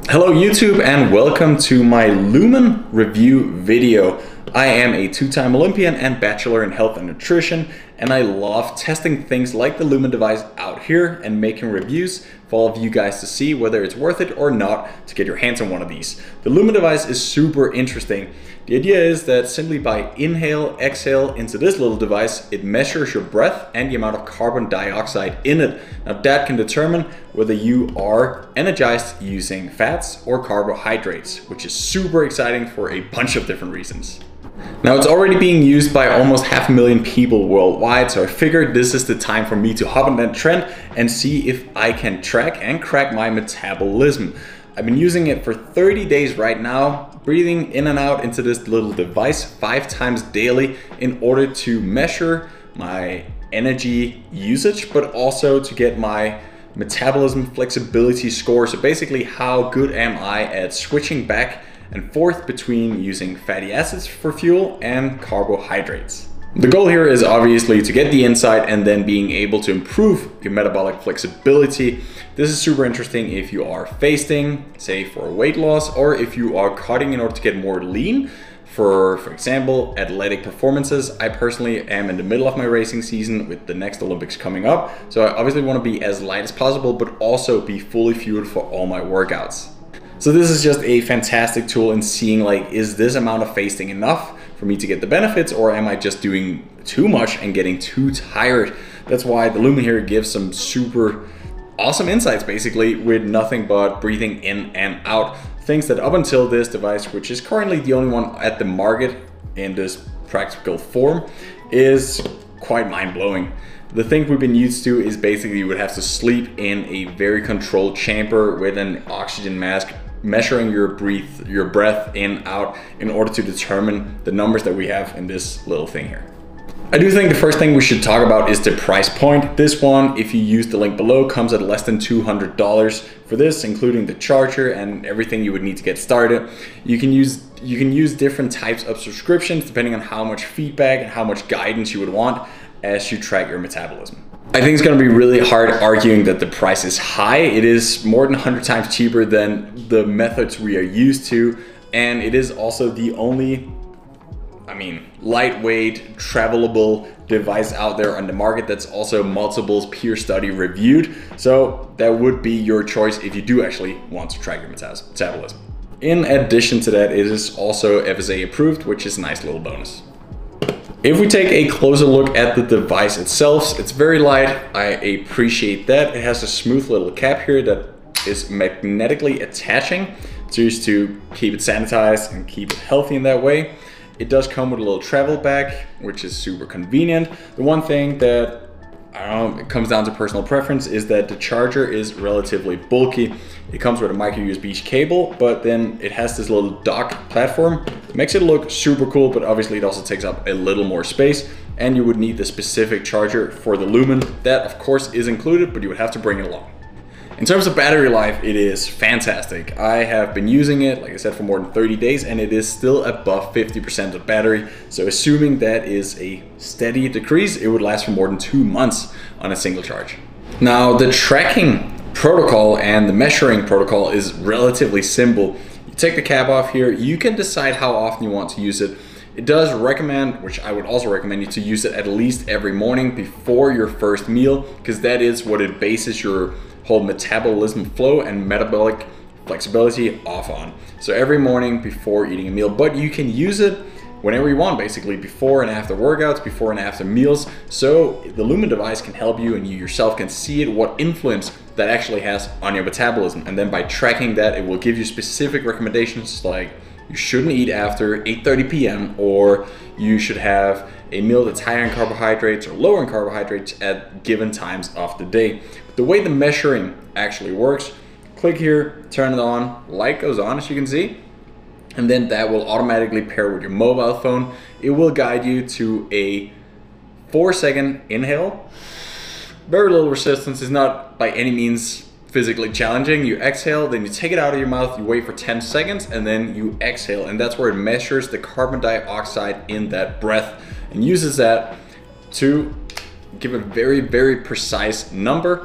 Hello YouTube and welcome to my Lumen review video. I am a two-time Olympian and bachelor in health and nutrition, and I love testing things like the Lumen device out here and making reviews for all of you guys to see whether it's worth it or not to get your hands on one of these. The Lumen device is super interesting. The idea is that simply by inhale, exhale into this little device, it measures your breath and the amount of carbon dioxide in it. Now that can determine whether you are energized using fats or carbohydrates, which is super exciting for a bunch of different reasons. Now it's already being used by almost 500,000 people worldwide, so I figured this is the time for me to hop on that trend and see if I can track and crack my metabolism. I've been using it for 30 days right now, breathing in and out into this little device 5 times daily in order to measure my energy usage, but also to get my metabolism flexibility score. So basically, how good am I at switching back and forth between using fatty acids for fuel and carbohydrates. The goal here is obviously to get the insight and then being able to improve your metabolic flexibility. This is super interesting if you are fasting, say for weight loss, or if you are cutting in order to get more lean. For example, athletic performances. I personally am in the middle of my racing season with the next Olympics coming up. So I obviously want to be as light as possible, but also be fully fueled for all my workouts. So this is just a fantastic tool in seeing, like, is this amount of fasting enough for me to get the benefits, or am I just doing too much and getting too tired? That's why the Lumen here gives some super awesome insights, basically with nothing but breathing in and out. Things that up until this device, which is currently the only one at the market in this practical form, is quite mind-blowing. The thing we've been used to is basically you would have to sleep in a very controlled chamber with an oxygen mask, measuring your breath in, out, in order to determine the numbers that we have in this little thing here. I do think the first thing we should talk about is the price point. This one, if you use the link below, comes at less than $200 for this, including the charger and everything you would need to get started. You can use different types of subscriptions depending on how much feedback and how much guidance you would want as you track your metabolism. I think it's going to be really hard arguing that the price is high. It is more than 100 times cheaper than the methods we are used to, and it is also the only lightweight, travelable device out there on the market that's also multiple peer study reviewed. So that would be your choice if you do actually want to track your metabolism. In addition to that, it is also FSA approved, which is a nice little bonus. If we take a closer look at the device itself, it's very light. I appreciate that. It has a smooth little cap here that is magnetically attaching just to keep it sanitized and keep it healthy in that way. It does come with a little travel bag, which is super convenient. The one thing that, I don't know, it comes down to personal preference, is that the charger is relatively bulky. It comes with a micro USB cable, but then it has this little dock platform. It makes it look super cool, but obviously it also takes up a little more space, and you would need the specific charger for the Lumen. That of course is included, but you would have to bring it along. In terms of battery life, it is fantastic. I have been using it, like I said, for more than 30 days, and it is still above 50% of battery. So assuming that is a steady decrease, it would last for more than 2 months on a single charge. Now, the tracking protocol and the measuring protocol is relatively simple. You take the cap off here, you can decide how often you want to use it. It does recommend, which I would also recommend you to use it at least every morning before your first meal, because that is what it bases your whole metabolism flow and metabolic flexibility off on. So every morning before eating a meal, but you can use it whenever you want, basically before and after workouts, before and after meals. So the Lumen device can help you, and you yourself can see it, what influence that actually has on your metabolism. And then by tracking that, it will give you specific recommendations, like you shouldn't eat after 8:30 p.m. or you should have a meal that's higher in carbohydrates or lower in carbohydrates at given times of the day. But the way the measuring actually works, click here, turn it on, light goes on as you can see, and then that will automatically pair with your mobile phone. It will guide you to a 4-second inhale. Very little resistance, is not by any means physically challenging. You exhale, then you take it out of your mouth, you wait for 10 seconds, and then you exhale. And that's where it measures the carbon dioxide in that breath and uses that to give a very, very precise number.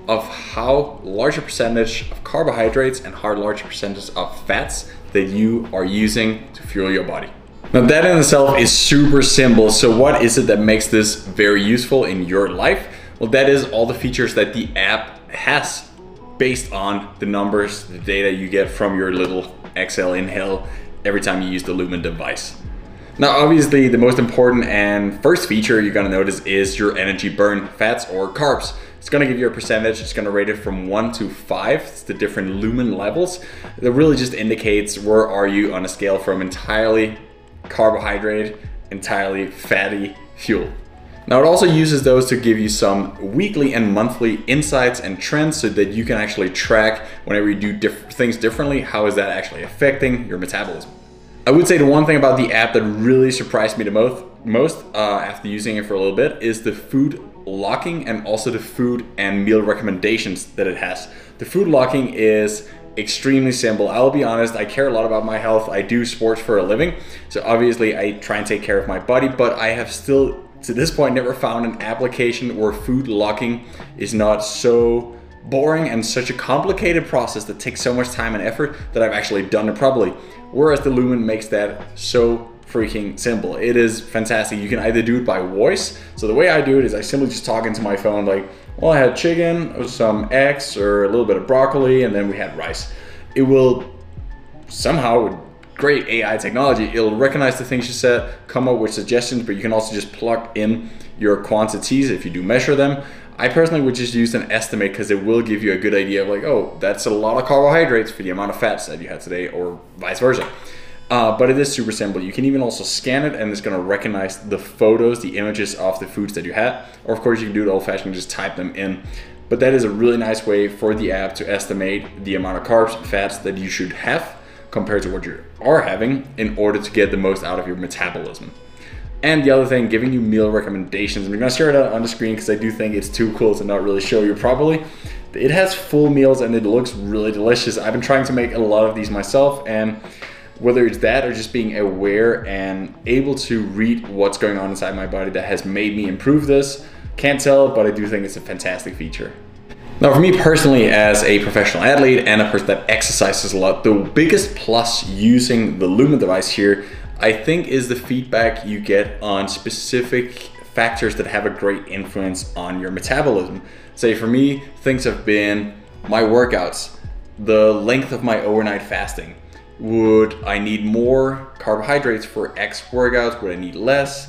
of how large a percentage of carbohydrates and how large a percentage of fats that you are using to fuel your body. Now that in itself is super simple. So what is it that makes this very useful in your life? Well, that is all the features that the app has based on the numbers, the data you get from your little exhale, inhale every time you use the Lumen device. Now, obviously, the most important and first feature you're gonna notice is your energy burn fats or carbs. It's gonna give you a percentage. It's gonna rate it from 1 to 5. It's the different Lumen levels. That really just indicates where are you on a scale from entirely carbohydrate, entirely fatty fuel. Now it also uses those to give you some weekly and monthly insights and trends so that you can actually track whenever you do things differently, how is that actually affecting your metabolism. I would say the one thing about the app that really surprised me the most after using it for a little bit is the food locking and also the food and meal recommendations that it has. The food locking is extremely simple. I'll be honest, I care a lot about my health. I do sports for a living, so obviously I try and take care of my body, but I have still to this point never found an application where food locking is not so boring and such a complicated process that takes so much time and effort that I've actually done it properly. Whereas the Lumen makes that so freaking simple. It is fantastic. You can either do it by voice. So the way I do it is I simply just talk into my phone like, well, I had chicken, some eggs, or a little bit of broccoli, and then we had rice. It will somehow, with great AI technology, it'll recognize the things you said, come up with suggestions, but you can also just plug in your quantities if you do measure them. I personally would just use an estimate because it will give you a good idea of like, oh, that's a lot of carbohydrates for the amount of fats that you had today, or vice versa. But it is super simple. You can even also scan it and it's gonna recognize the photos, the images of the foods that you had. Or of course you can do it old fashioned, just type them in. But that is a really nice way for the app to estimate the amount of carbs, fats that you should have compared to what you are having in order to get the most out of your metabolism. And the other thing, giving you meal recommendations. I'm gonna share it on the screen because I do think it's too cool to not really show you properly. It has full meals and it looks really delicious. I've been trying to make a lot of these myself, and whether it's that or just being aware and able to read what's going on inside my body that has made me improve this. Can't tell, but I do think it's a fantastic feature. Now for me personally, as a professional athlete and a person that exercises a lot, the biggest plus using the Lumen device here, I think, is the feedback you get on specific factors that have a great influence on your metabolism. Say for me, things have been my workouts, the length of my overnight fasting. Would I need more carbohydrates for X workouts? Would I need less?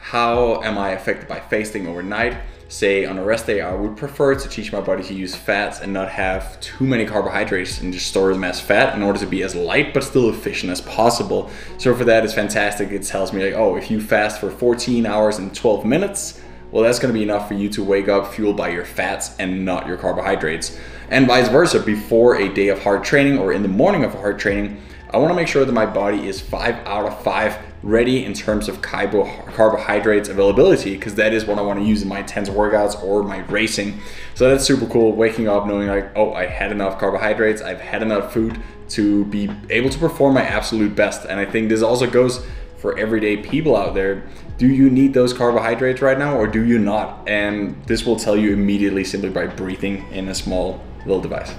How am I affected by fasting overnight? Say on a rest day, I would prefer to teach my body to use fats and not have too many carbohydrates and just store them as fat in order to be as light but still efficient as possible. So for that, it's fantastic. It tells me like, oh, if you fast for 14 hours and 12 minutes, well, that's gonna be enough for you to wake up fueled by your fats and not your carbohydrates. And vice versa, before a day of hard training or in the morning of hard training, I wanna make sure that my body is 5 out of 5 ready in terms of carbohydrates availability, because that is what I wanna use in my intense workouts or my racing. So that's super cool, waking up knowing like, oh, I had enough carbohydrates, I've had enough food to be able to perform my absolute best. And I think this also goes for everyday people out there. Do you need those carbohydrates right now or do you not? And this will tell you immediately simply by breathing in a small little device.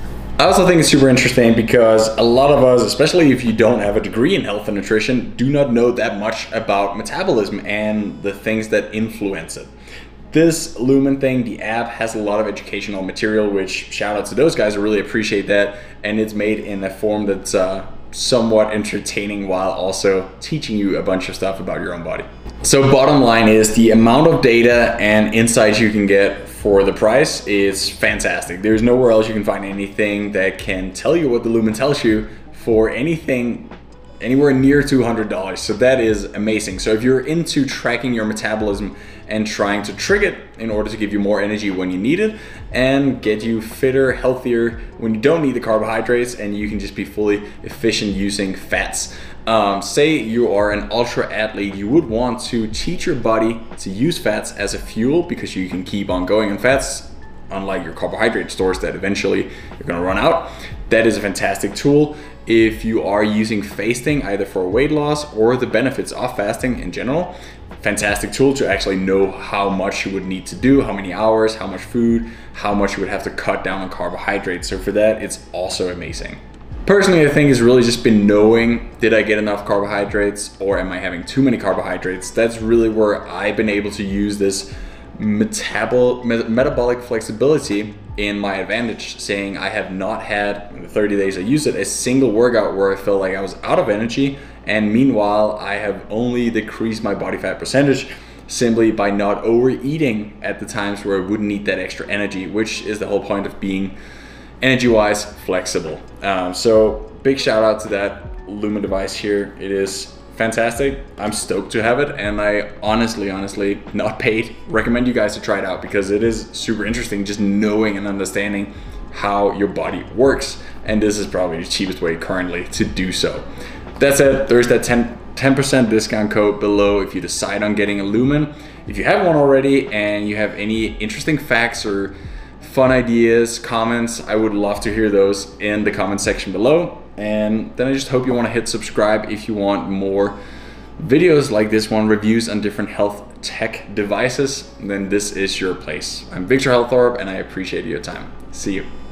I also think it's super interesting because a lot of us, especially if you don't have a degree in health and nutrition, do not know that much about metabolism and the things that influence it. This Lumen thing, the app, has a lot of educational material, which shout out to those guys, I really appreciate that. And it's made in a form that's somewhat entertaining while also teaching you a bunch of stuff about your own body. So bottom line is the amount of data and insights you can get for the price is fantastic. There's nowhere else you can find anything that can tell you what the Lumen tells you for anything anywhere near $200. So that is amazing. So if you're into tracking your metabolism and trying to trick it in order to give you more energy when you need it and get you fitter, healthier when you don't need the carbohydrates and you can just be fully efficient using fats. Say you are an ultra athlete, you would want to teach your body to use fats as a fuel because you can keep on going on fats, unlike your carbohydrate stores that eventually you're gonna run out. that is a fantastic tool if you are using fasting either for weight loss or the benefits of fasting in general. Fantastic tool to actually know how much you would need to do, how many hours, how much food, how much you would have to cut down on carbohydrates. So for that, it's also amazing. Personally, I think it's really just been knowing, did I get enough carbohydrates or am I having too many carbohydrates? That's really where I've been able to use this metabolic flexibility in my advantage, saying I have not had, in the 30 days I used it, a single workout where I felt like I was out of energy, and meanwhile I have only decreased my body fat percentage simply by not overeating at the times where I wouldn't need that extra energy, which is the whole point of being energy-wise flexible. So big shout out to that Lumen device here. It is fantastic. I'm stoked to have it, and I honestly, not paid, recommend you guys to try it out because it is super interesting just knowing and understanding how your body works, and this is probably the cheapest way currently to do so. That said, there's that 10% discount code below if you decide on getting a Lumen. If you have one already and you have any interesting facts or fun ideas, comments, I would love to hear those in the comment section below. And then I just hope you want to hit subscribe if you want more videos like this one, reviews on different health tech devices. Then this is your place. I'm Victor Helthorpe and I appreciate your time. See you.